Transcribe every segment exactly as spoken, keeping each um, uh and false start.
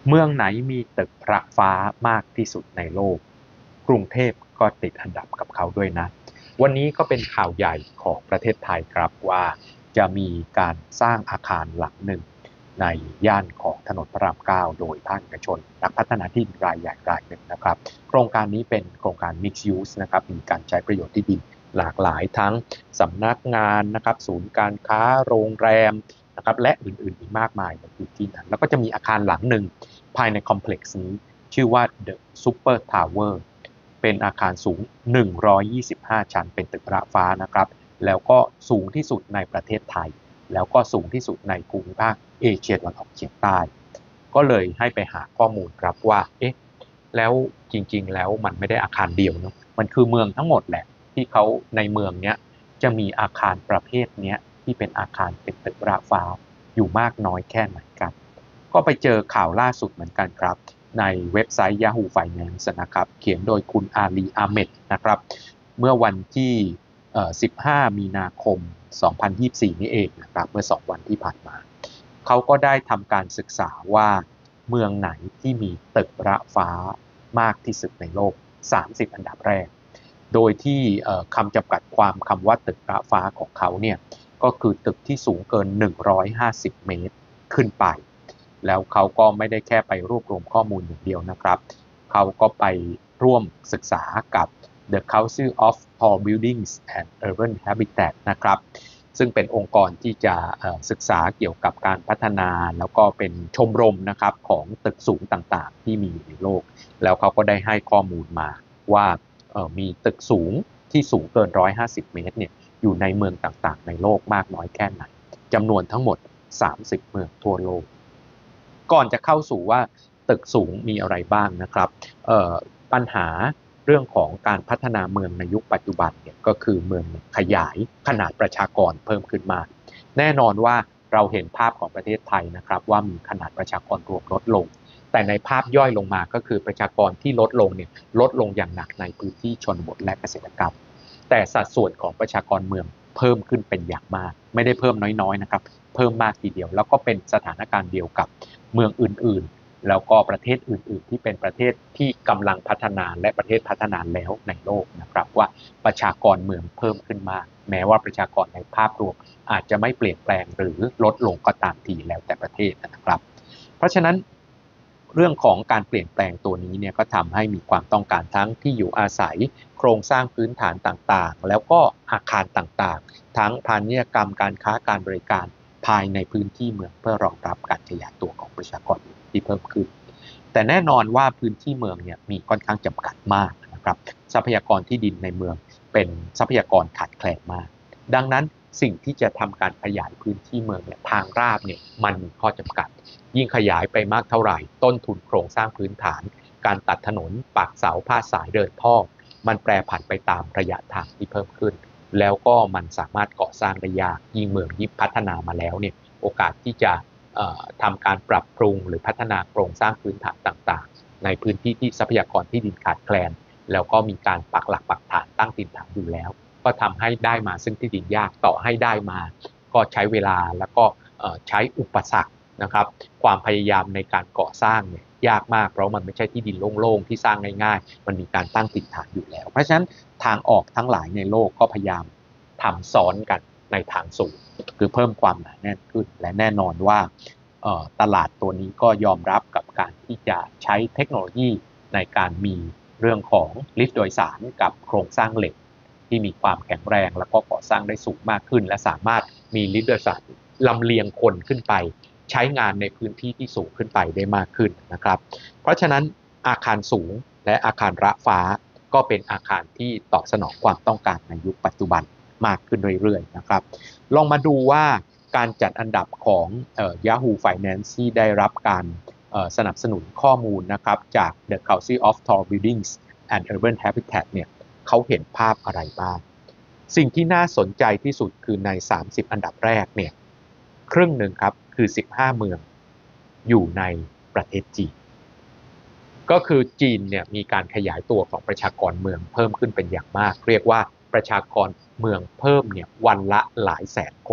เมืองไหนมีตึกระฟ้ามากที่สุดในโลกกรุงเทพก็ติดอันดับกับเขาด้วยนะวันนี้ก็เป็นข่าวใหญ่ของประเทศไทยครับว่าจะมีการสร้างอาคารหลังหนึ่งในย่านของถนนพระรามเก้าโดยภาคเอกชนนักพัฒนาที่ดินรายใหญ่รายหนึ่งนะครับโครงการนี้เป็นโครงการ Mixed Use นะครับมีการใช้ประโยชน์ที่ดินหลากหลายทั้งสำนักงานนะครับศูนย์การค้าโรงแรมนะครับและอื่นๆอีกมากมายในพื้นที่นั้นแล้วก็จะมีอาคารหลังหนึ่งภายในคอมเพล็กซ์นี้ชื่อว่า The Super Tower เป็นอาคารสูงหนึ่งร้อยยี่สิบห้าชั้นเป็นตึกระฟ้านะครับแล้วก็สูงที่สุดในประเทศไทยแล้วก็สูงที่สุดในภูมิภาคเอเชียตะวันออกเฉียงใต้ก็เลยให้ไปหาข้อมูลครับว่าเอ๊ะแล้วจริงๆแล้วมันไม่ได้อาคารเดียวเนาะมันคือเมืองทั้งหมดแหละที่เขาในเมืองเนี้ยจะมีอาคารประเภทเนี้ยที่เป็นอาคารเป็นตึกระฟ้าอยู่มากน้อยแค่ไหนกันก็ไปเจอข่าวล่าสุดเหมือนกันครับในเว็บไซต์ Yahoo Finance นะครับเขียนโดยคุณอาลีอาเมดนะครับเมื่อวันที่สิบห้ามีนาคมสองพันยี่สิบสี่นี่เองนะครับเมื่อสองวันที่ผ่านมาเขาก็ได้ทำการศึกษาว่าเมืองไหนที่มีตึกระฟ้ามากที่สุดในโลกสามสิบอันดับแรกโดยที่คำจำกัดความคำว่าตึกระฟ้าของเขาเนี่ยก็คือตึกที่สูงเกินหนึ่งร้อยห้าสิบเมตรขึ้นไปแล้วเขาก็ไม่ได้แค่ไปรวบรวมข้อมูลอย่างเดียวนะครับเขาก็ไปร่วมศึกษากับ The Council of Tall Buildings and Urban Habitat นะครับซึ่งเป็นองค์กรที่จะศึกษาเกี่ยวกับการพัฒนาแล้วก็เป็นชมรมนะครับของตึกสูงต่างๆที่มีอยู่ในโลกแล้วเขาก็ได้ให้ข้อมูลมาว่ามีตึกสูงที่สูงเกินหนึ่งร้อยห้าสิบเมตรเนี่ยอยู่ในเมืองต่างๆในโลกมากน้อยแค่ไหนจำนวนทั้งหมดสามสิบเมืองทั่วโลกก่อนจะเข้าสู่ว่าตึกสูงมีอะไรบ้างนะครับปัญหาเรื่องของการพัฒนาเมืองในยุคปัจจุบันเนี่ยก็คือเมืองขยายขนาดประชากรเพิ่มขึ้นมาแน่นอนว่าเราเห็นภาพของประเทศไทยนะครับว่ามีขนาดประชากรรวมลดลงแต่ในภาพย่อยลงมาก็คือประชากรที่ลดลงเนี่ยลดลงอย่างหนักในพื้นที่ชนบทและเกษตรกรรมแต่สัดส่วนของประชากรเมืองเพิ่มขึ้นเป็นอย่างมากไม่ได้เพิ่มน้อยๆนะครับเพิ่มมากทีเดียวแล้วก็เป็นสถานการณ์เดียวกับเมืองอื่นๆแล้วก็ประเทศอื่นๆที่เป็นประเทศที่กำลังพัฒนาและประเทศพัฒนาแล้วในโลกนะครับว่าประชากรเมืองเพิ่มขึ้นมากแม้ว่าประชากรในภาพรวมอาจจะไม่เปลี่ยนแปลงหรือลดลงก็ตามทีแล้วแต่ประเทศนะครับเพราะฉะนั้นเรื่องของการเปลี่ยนแปลงตัวนี้เนี่ยก็ทำให้มีความต้องการทั้งที่อยู่อาศัยโครงสร้างพื้นฐานต่างๆแล้วก็อาคารต่างๆทั้งพาณิชยกรรมการค้าการบริการภายในพื้นที่เมืองเพื่อรองรับการขยายตัวของประชากรที่เพิ่มขึ้นแต่แน่นอนว่าพื้นที่เมืองเนี่ยมีค่อนข้างจำกัดมากนะครับทรัพยากรที่ดินในเมืองเป็นทรัพยากรขาดแคลนมากดังนั้นสิ่งที่จะทำการขยายพื้นที่เมืองเนี่ยทางราบเนี่ยมันมีข้อจำกัดยิ่งขยายไปมากเท่าไหร่ต้นทุนโครงสร้างพื้นฐานการตัดถนนปักเสาพาดสายเดินท่อมันแปรผันไปตามระยะทางที่เพิ่มขึ้นแล้วก็มันสามารถก่อสร้างได้ยากยิ่งเมืองยิ่งพัฒนามาแล้วเนี่ยโอกาสที่จะทำการปรับปรุงหรือพัฒนาโครงสร้างพื้นฐานต่างๆในพื้นที่ที่ทรัพยากรที่ดินขาดแคลนแล้วก็มีการปักหลักปักฐานตั้งถิ่นฐานอยู่แล้วก็ทำให้ได้มาซึ่งที่ดินยากต่อให้ได้มาก็ใช้เวลาแล้วก็ใช้อุปสรรคนะครับความพยายามในการก่อสร้างเนี่ยยากมากเพราะมันไม่ใช่ที่ดินโล่งๆที่สร้างง่ายๆมันมีการตั้งถิ่นฐานอยู่แล้วเพราะฉะนั้นทางออกทั้งหลายในโลกก็พยายามทำซ้อนกันในทางสูงคือเพิ่มความหนาแน่นขึ้นและแน่นอนว่าตลาดตัวนี้ก็ยอมรับกับการที่จะใช้เทคโนโลยีในการมีเรื่องของลิฟต์โดยสารกับโครงสร้างเหล็กที่มีความแข็งแรงแล้วก็ก่อสร้างได้สูงมากขึ้นและสามารถมีลิฟต์โดยสารลำเลียงคนขึ้นไปใช้งานในพื้นที่ที่สูงขึ้นไปได้มากขึ้นนะครับเพราะฉะนั้นอาคารสูงและอาคารระฟ้าก็เป็นอาคารที่ตอบสนองความต้องการในยุคปัจจุบันมากขึ้นเรื่อยๆนะครับลองมาดูว่าการจัดอันดับของเอ่อ Yahoo Finance ที่ได้รับการสนับสนุนข้อมูลนะครับจาก The Council of Tall Buildings and Urban Habitat เนี่ยเขาเห็นภาพอะไรบ้างสิ่งที่น่าสนใจที่สุดคือในสามสิบอันดับแรกเนี่ยครึ่งหนึ่งครับคือสิบห้าเมืองอยู่ในประเทศจีนก็คือจีนเนี่ยมีการขยายตัวของประชากรเมืองเพิ่มขึ้นเป็นอย่างมากเรียกว่าประชากรเมืองเพิ่มเนี่ยวันละหลายแสนคนท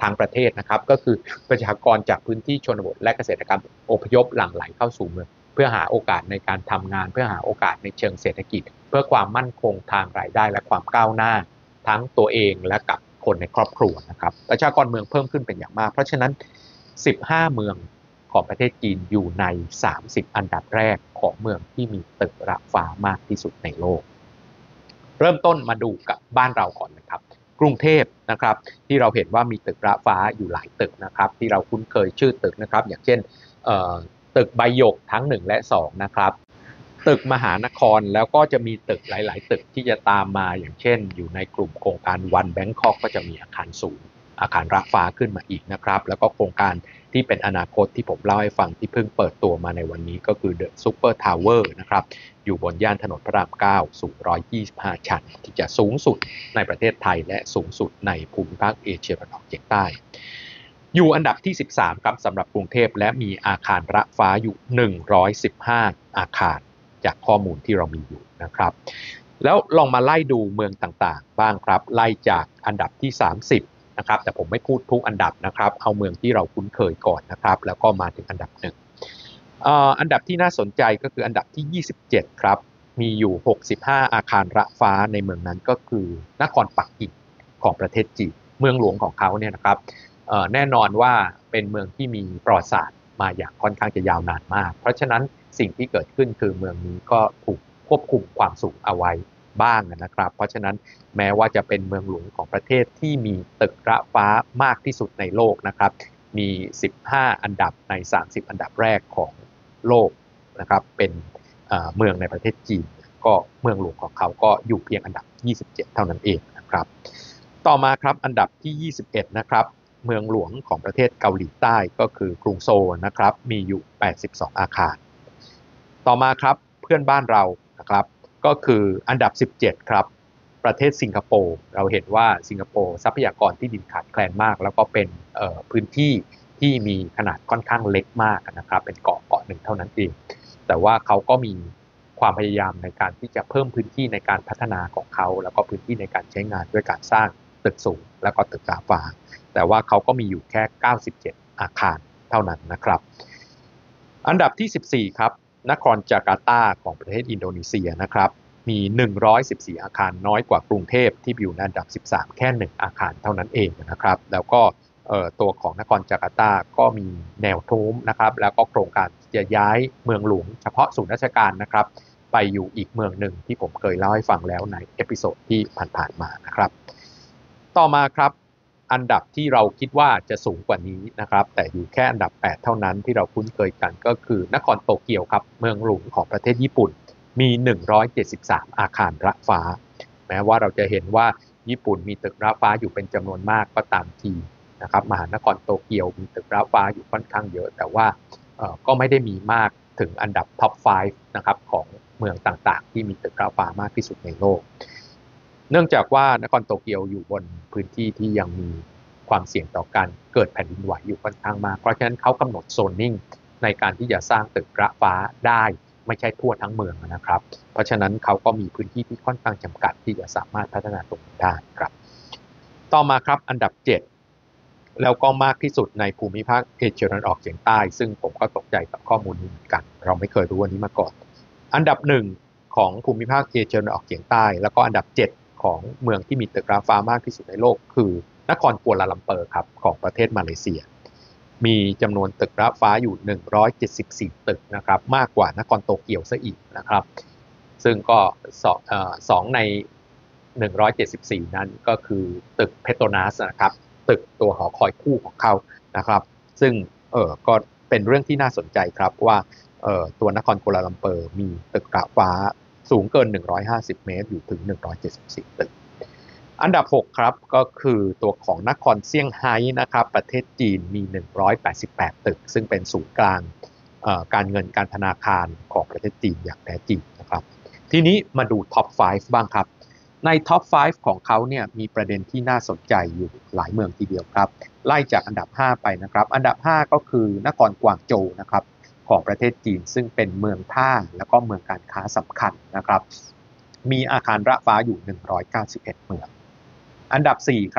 ทั้งประเทศนะครับก็คือประชากรจากพื้นที่ชนบทและเกษตรกรรมอพยพหลั่งไหลเข้าสู่เมืองเพื่อหาโอกาสในการทำงานเพื่อหาโอกาสในเชิงเศรษฐกิจเพื่อความมั่นคงทางรายได้และความก้าวหน้าทั้งตัวเองและกับคนในครอบครัวนะครับประชากรเมืองเพิ่มขึ้นเป็นอย่างมากเพราะฉะนั้นสิบห้าเมืองของประเทศจีนอยู่ในสามสิบอันดับแรกของเมืองที่มีตึกระฟ้ามากที่สุดในโลกเริ่มต้นมาดูกับบ้านเราก่อนนะครับกรุงเทพนะครับที่เราเห็นว่ามีตึกระฟ้าอยู่หลายตึกนะครับที่เราคุ้นเคยชื่อตึกนะครับอย่างเช่นตึกใบหยกทั้งหนึ่งและสองนะครับตึกมหานครแล้วก็จะมีตึกหลายๆตึกที่จะตามมาอย่างเช่นอยู่ในกลุ่มโครงการวันแบงคอกก็จะมีอาคารสูงอาคารระฟ้าขึ้นมาอีกนะครับแล้วก็โครงการที่เป็นอนาคตที่ผมเล่าให้ฟังที่เพิ่งเปิดตัวมาในวันนี้ก็คือ The Super Tower นะครับอยู่บนย่านถนนพระรามเก้าสูงหนึ่งร้อยยี่สิบห้าชั้นที่จะสูงสุดในประเทศไทยและสูงสุดในภูมิภาคเอเชียตะวันออกเฉียงใต้อยู่อันดับที่สิบสามครับสำหรับกรุงเทพและมีอาคารระฟ้าอยู่หนึ่งร้อยสิบห้าอาคารจากข้อมูลที่เรามีอยู่นะครับแล้วลองมาไล่ดูเมืองต่างๆบ้างครับไล่จากอันดับที่สามสิบนะครับแต่ผมไม่พูดทุกอันดับนะครับเอาเมืองที่เราคุ้นเคยก่อนนะครับแล้วก็มาถึงอันดับหนึ่งอันดับที่น่าสนใจก็คืออันดับที่ยี่สิบเจ็ดครับมีอยู่หกสิบห้าอาคารระฟ้าในเมืองนั้นก็คือนครปักกิ่งของประเทศจีนเมืองหลวงของเขาเนี่ยนะครับแน่นอนว่าเป็นเมืองที่มีประวัติศาสตร์มาอย่างค่อนข้างจะยาวนานมากเพราะฉะนั้นสิ่งที่เกิดขึ้นคือเมืองนี้ก็ถูกควบคุมความสูงเอาไว้บ้างนะครับเพราะฉะนั้นแม้ว่าจะเป็นเมืองหลวงของประเทศที่มีตึกระฟ้ามากที่สุดในโลกนะครับมีสิบห้าอันดับในสามสิบอันดับแรกของโลกนะครับเป็นเมืองในประเทศจีนก็เมืองหลวงของเขาก็อยู่เพียงอันดับยี่สิบเจ็ดเท่านั้นเองนะครับต่อมาครับอันดับที่ยี่สิบเอ็ดนะครับเมืองหลวงของประเทศเกาหลีใต้ก็คือกรุงโซลนะครับมีอยู่แปดสิบสองอาคารต่อมาครับเพื่อนบ้านเรานะครับก็คืออันดับสิบเจ็ดครับประเทศสิงคโปร์เราเห็นว่าสิงคโปร์ทรัพยากรที่ดินขาดแคลนมากแล้วก็เป็นพื้นที่ที่มีขนาดค่อนข้างเล็กมากนะครับเป็นเกาะเกาะหนึ่งเท่านั้นเองแต่ว่าเขาก็มีความพยายามในการที่จะเพิ่มพื้นที่ในการพัฒนาของเขาแล้วก็พื้นที่ในการใช้งานด้วยการสร้างตึกสูงแล้วก็ตึกระฟ้าแต่ว่าเขาก็มีอยู่แค่เก้าสิบเจ็ดอาคารเท่านั้นนะครับอันดับที่สิบสี่ครับนครจาการ์ตาของประเทศอินโดนีเซียนะครับมีหนึ่งร้อยสิบสี่อาคารน้อยกว่ากรุงเทพที่อยู่ในอันดับสิบสามแค่หนึ่งอาคารเท่านั้นเองนะครับแล้วก็ตัวของนครจาการ์ตาก็มีแนวโน้มนะครับแล้วก็โครงการจะย้ายเมืองหลวงเฉพาะศูนย์ราชการนะครับไปอยู่อีกเมืองหนึ่งที่ผมเคยเล่าให้ฟังแล้วในเอพิโซดที่ผ่านๆมานะครับต่อมาครับอันดับที่เราคิดว่าจะสูงกว่านี้นะครับแต่อยู่แค่อันดับแปดเท่านั้นที่เราคุ้นเคยกันก็คือนครโตเกียวครับเมืองหลวงของประเทศญี่ปุ่นมีหนึ่งร้อยเจ็ดสิบสามอาคารระฟ้าแม้ว่าเราจะเห็นว่าญี่ปุ่นมีตึกระฟ้าอยู่เป็นจำนวนมากก็ตามทีนะครับมหานครโตเกียวมีตึกระฟ้าอยู่ค่อนข้างเยอะแต่ว่าก็ไม่ได้มีมากถึงอันดับท็อปห้านะครับของเมืองต่างๆที่มีตึกระฟ้ามากที่สุดในโลกเนื่องจากว่านครโตเกียวอยู่บนพื้นที่ที่ยังมีความเสี่ยงต่อการเกิดแผ่นดินไหวอยู่ค่อนข้างมากเพราะฉะนั้นเขากำหนดโซนนิ่งในการที่จะสร้างตึกระฟ้าได้ไม่ใช่ทั่วทั้งเมืองนะครับเพราะฉะนั้นเขาก็มีพื้นที่ที่ค่อนข้างจำกัดที่จะสามารถพัฒนาตรงนี้ได้ครับต่อมาครับอันดับเจ็ดแล้วก็มากที่สุดในภูมิภาคเอเชียตะวันออกเฉียงใต้ซึ่งผมก็ตกใจกับข้อมูลนี้เหมือนกันเราไม่เคยรู้วันนี้มาก่อนอันดับหนึ่งของภูมิภาคเอเชียตะวันออกเฉียงใต้แล้วก็อันดับเจ็ดของเมืองที่มีตึกระฟ้ามากที่สุดในโลกคือนครกัวลาลัมเปอร์ครับของประเทศมาเลเซียมีจำนวนตึกระฟ้าอยู่หนึ่งร้อยเจ็ดสิบสี่ตึกนะครับมากกว่านครโตเกียวซะอีกนะครับซึ่งก็สองในหนึ่งร้อยเจ็ดสิบสี่นั้นก็คือตึกเพโตรนัสนะครับตึกตัวหอคอยคู่ของเขานะครับซึ่งเออก็เป็นเรื่องที่น่าสนใจครับว่าเออตัวนครกัวลาลัมเปอร์มีตึกระฟ้าสูงเกินหนึ่งร้อยห้าสิบเมตรอยู่ถึงหนึ่งร้อยเจ็ดสิบสี่ตึกอันดับหกครับก็คือตัวของนครเซี่ยงไฮ้นะครับประเทศจีนมีหนึ่งร้อยแปดสิบแปดตึกซึ่งเป็นศูนย์กลางการเงินการธนาคารของประเทศจีนอย่างแท้จริงนะครับทีนี้มาดูท็อปห้าบ้างครับในท็อปห้าของเขาเนี่ยมีประเด็นที่น่าสนใจอยู่หลายเมืองทีเดียวครับไล่จากอันดับห้าไปนะครับอันดับห้าก็คือนครกวางโจวนะครับของประเทศจีนซึ่งเป็นเมืองท่าแล้วก็เมืองการค้าสำคัญนะครับมีอาคารระฟ้าอยู่หนึ่งร้อยเก้าสิบเอ็ดเมืองอันดับสี่ครับ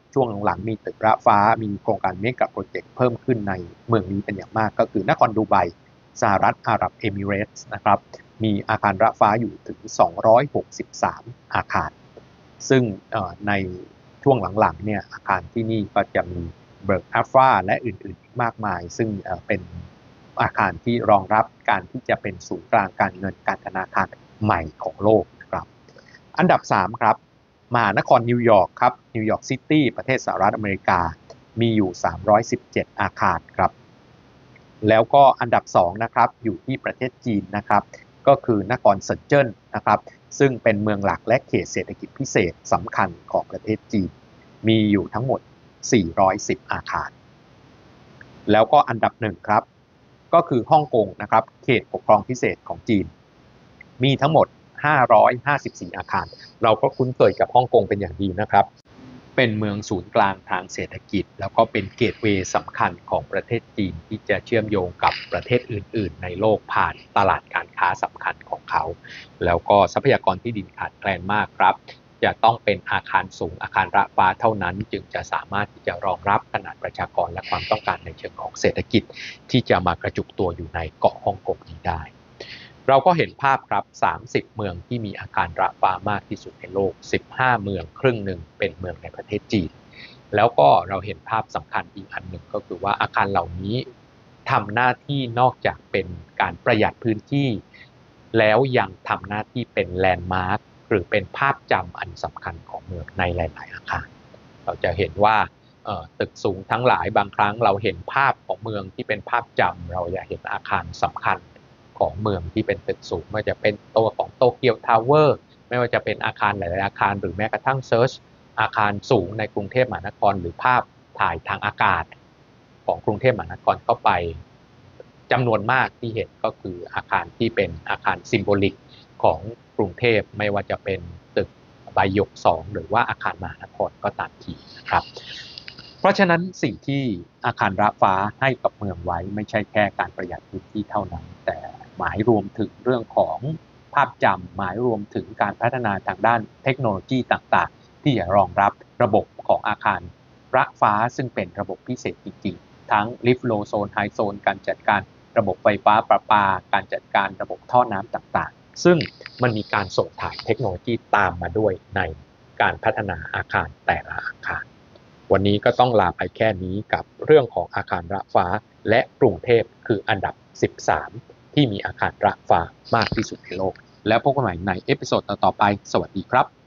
ช่วงหลังๆมีตึกระฟ้ามีโครงการเมกะโปรเจกต์เพิ่มขึ้นในเมืองนี้เป็นอย่างมากก็คือนครดูไบสหรัฐอาหรับเอมิเรตส์นะครับมีอาคารระฟ้าอยู่ถึงสองร้อยหกสิบสามอาคารซึ่งในช่วงหลังๆเนี่ยอาคารที่นี่ก็จะมีเบิร์กอัลฟาและอื่นๆอีกมากมายซึ่งเป็นอาคารที่รองรับการที่จะเป็นศูนย์กลางการเงินการธนาคารใหม่ของโลกนะครับอันดับสามครับมหานครนิวยอร์กครับนิวยอร์กซิตี้ประเทศสหรัฐอเมริกามีอยู่สามร้อยสิบเจ็ดอาคารครับแล้วก็อันดับสองนะครับอยู่ที่ประเทศจีนนะครับก็คือนครเซินเจิ้นนะครับซึ่งเป็นเมืองหลักและเขตเศรษฐกิจพิเศษสำคัญของประเทศจีนมีอยู่ทั้งหมดสี่ร้อยสิบอาคารแล้วก็อันดับหนึ่งครับก็คือฮ่องกงนะครับเขตปกครองพิเศษของจีนมีทั้งหมดห้าร้อยห้าสิบสี่อาคารเราก็คุ้นเคยกับฮ่องกงเป็นอย่างดีนะครับเป็นเมืองศูนย์กลางทางเศรษฐกิจแล้วก็เป็นเกตเวย์สำคัญของประเทศจีนที่จะเชื่อมโยงกับประเทศอื่นๆในโลกผ่านตลาดการค้าสำคัญของเขาแล้วก็ทรัพยากรที่ดินขาดแคลนมากครับจะต้องเป็นอาคารสูงอาคารระฟ้าเท่านั้นจึงจะสามารถที่จะรองรับขนาดประชากรและความต้องการในเชิงของเศรษฐกิจที่จะมากระจุกตัวอยู่ในเกาะฮ่องกงนี้ได้เราก็เห็นภาพครับสามสิบเมืองที่มีอาคารระฟ้ามากที่สุดในโลกสิบห้าเมืองครึ่งหนึ่งเป็นเมืองในประเทศจีนแล้วก็เราเห็นภาพสำคัญอีกอันหนึ่งก็คือว่าอาคารเหล่านี้ทำหน้าที่นอกจากเป็นการประหยัดพื้นที่แล้วยังทำหน้าที่เป็นแลนด์มาร์คหรือเป็นภาพจำอันสำคัญของเมืองในหลายๆอาคารเราจะเห็นว่าตึกสูงทั้งหลายบางครั้งเราเห็นภาพของเมืองที่เป็นภาพจำเราอยากเห็นอาคารสำคัญของเมืองที่เป็นตึกสูงไม่ว่าจะเป็นตัวของโตเกียวทาวเวอร์ไม่ว่าจะเป็นอาคารหลายๆอาคารหรือแม้กระทั่งเซิร์ชอาคารสูงในกรุงเทพมหานครหรือภาพถ่ายทางอากาศของกรุงเทพมหานครเข้าไปจำนวนมากที่เห็นก็คืออาคารที่เป็นอาคารซิมโบลิกของกรุงเทพไม่ว่าจะเป็นตึกใบหยกสองหรือว่าอาคารมหานครก็ตามทีนะครับเพราะฉะนั้นสิ่งที่อาคารระฟ้าให้กับเมืองไว้ไม่ใช่แค่การประหยัดพื้นที่เท่านั้นแต่หมายรวมถึงเรื่องของภาพจำหมายรวมถึงการพัฒนาทางด้านเทคโนโลยีต่างๆที่จะรองรับระบบของอาคารระฟ้าซึ่งเป็นระบบพิเศษจริงๆทั้งลิฟต์โลโซนไฮโซนการจัดการระบบไฟฟ้าประปาการจัดการระบบท่อน้ำต่างๆซึ่งมันมีการส่งถ่ายเทคโนโลยีตามมาด้วยในการพัฒนาอาคารแต่ละอาคารวันนี้ก็ต้องลาไปแค่นี้กับเรื่องของอาคารระฟ้าและกรุงเทพคืออันดับสิบสามที่มีอาคารระฟ้ามากที่สุดในโลกแล้วพบกันใหม่ในเอพิโซดต่อๆไปสวัสดีครับ